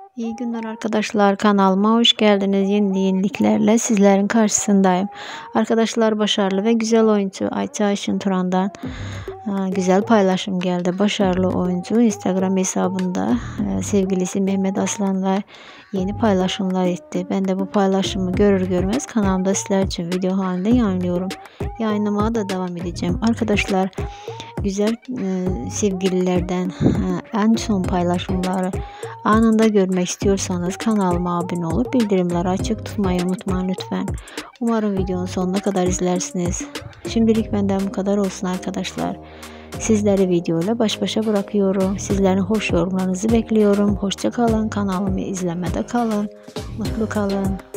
İyi günler arkadaşlar, kanalıma hoş geldiniz. Yeni yeniliklerle sizlerin karşısındayım. Arkadaşlar, başarılı ve güzel oyuncu Ayça Ayşin Turan'dan güzel paylaşım geldi. Başarılı oyuncu Instagram hesabında sevgilisi Mehmet Aslan'la yeni paylaşımlar etti. Ben de bu paylaşımı görür görmez kanalımda sizler için video halinde yayınlıyorum. Yayınlamaya da devam edeceğim. Arkadaşlar, güzel sevgililerden en son paylaşımları anında görmek istiyorsanız kanalıma abone olup bildirimleri açık tutmayı unutmayın lütfen. Umarım videonun sonuna kadar izlersiniz. Şimdilik benden bu kadar olsun arkadaşlar. Sizleri videoyla baş başa bırakıyorum. Sizlerin hoş yorumlarınızı bekliyorum. Hoşça kalın. Kanalımı izlemede kalın. Mutlu kalın.